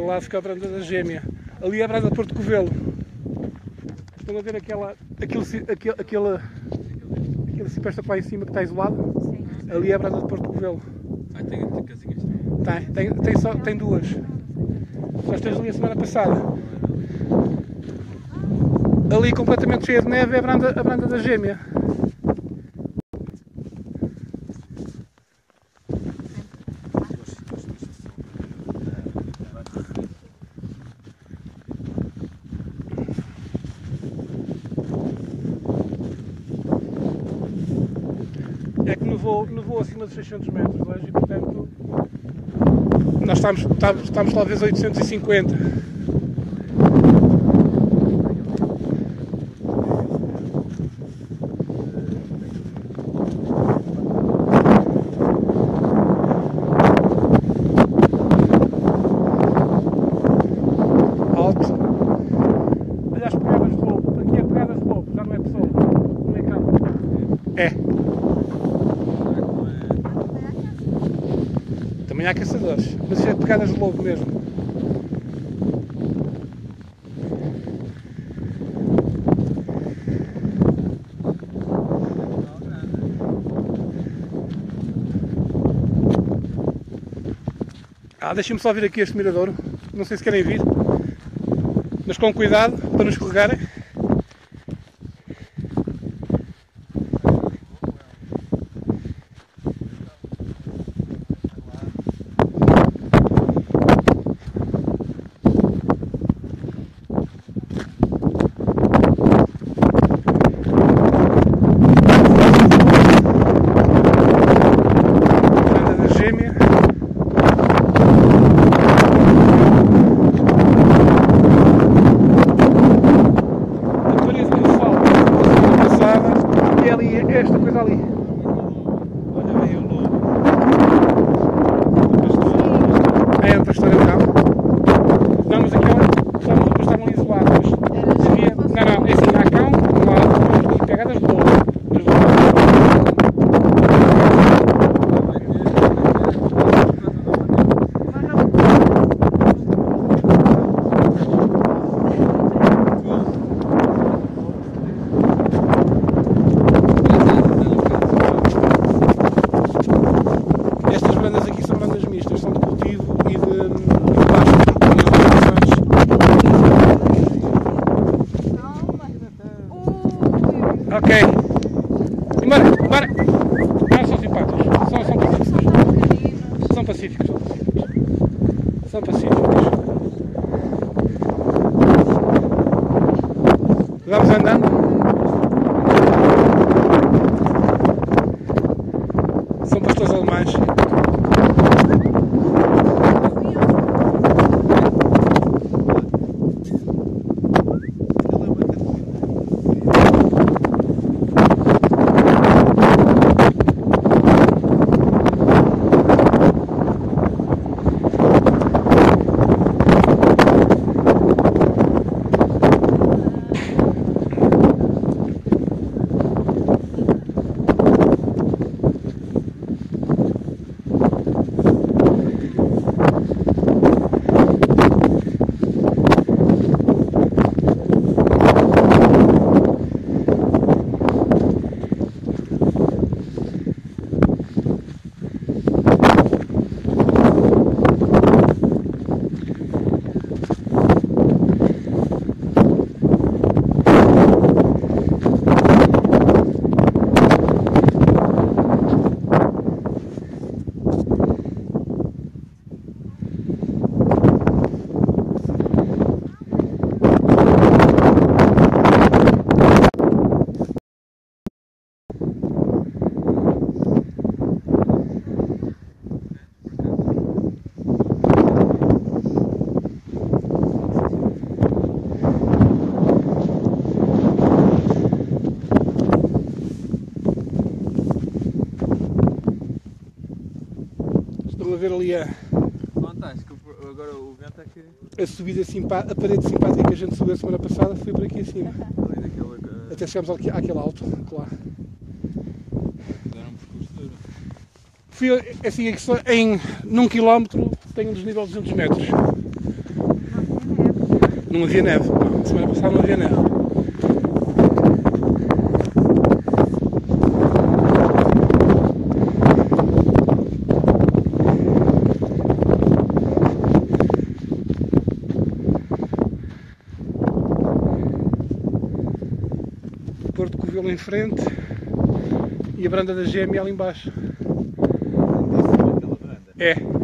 Aquele lado fica a Branda da Gêmea. Ali é a Branda de Porto Covelo. Estão a ver aquele cipreste lá em cima que está isolado? Sim. Ali é a Branda de Porto Covelo. Tem casinhas? Tem duas. Nós estamos ali a semana passada. Ali completamente cheia de neve é a Branda da Gêmea. É que nevou acima de 600 metros hoje e, portanto, nós estamos talvez a 850. Alto. Olha as pegadas de lobo. Aqui é pegadas de lobo, já não é pessoa. Não é cão. É. Também há caçadores, mas isso é pegadas de lobo mesmo. Deixem-me só vir aqui este miradouro. Não sei se querem vir, mas com cuidado para não escorregarem. Esta coisa ali. Olha bem o lobo. É o pastor Abrão. Não, mas aquela só as duas estavam isoladas. Não, é assim, há cão, lá, e pegadas de lobo. Estas brandas aqui são brandas mistas, são de cultivo e de pasto. Ok. Embora. Não são simpáticos. São pacíficos. São pacíficos. São pacíficos. Vamos andando. São pastores alemães. Estão a ver ali Fantástico, agora o vento é que... a subida a parede simpática que a gente subiu a semana passada foi por aqui acima. Ali daquela... Até chegámos àquele alto, lá. Deram um percurso duro. Fui assim, num quilómetro tenho um desnível de 200 metros. Não havia neve. Não, semana passada não havia neve. Porto Covilhã em frente e a branda da GML em baixo. Aquela varanda. É.